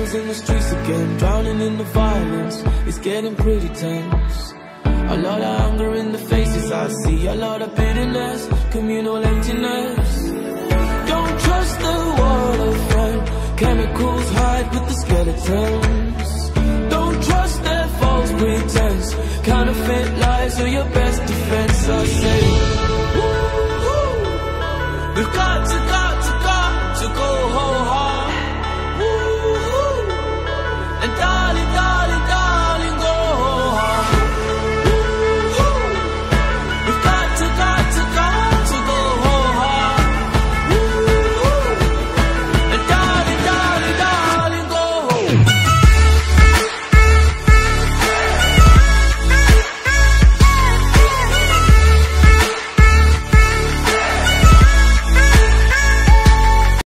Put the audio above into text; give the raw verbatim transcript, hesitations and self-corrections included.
killers in the streets again, drowning in the violence. It's getting pretty tense. A lot of anger in the faces I see, a lot of bitterness, communal emptiness. Don't trust the waterfront, chemicals hide with the skeleton.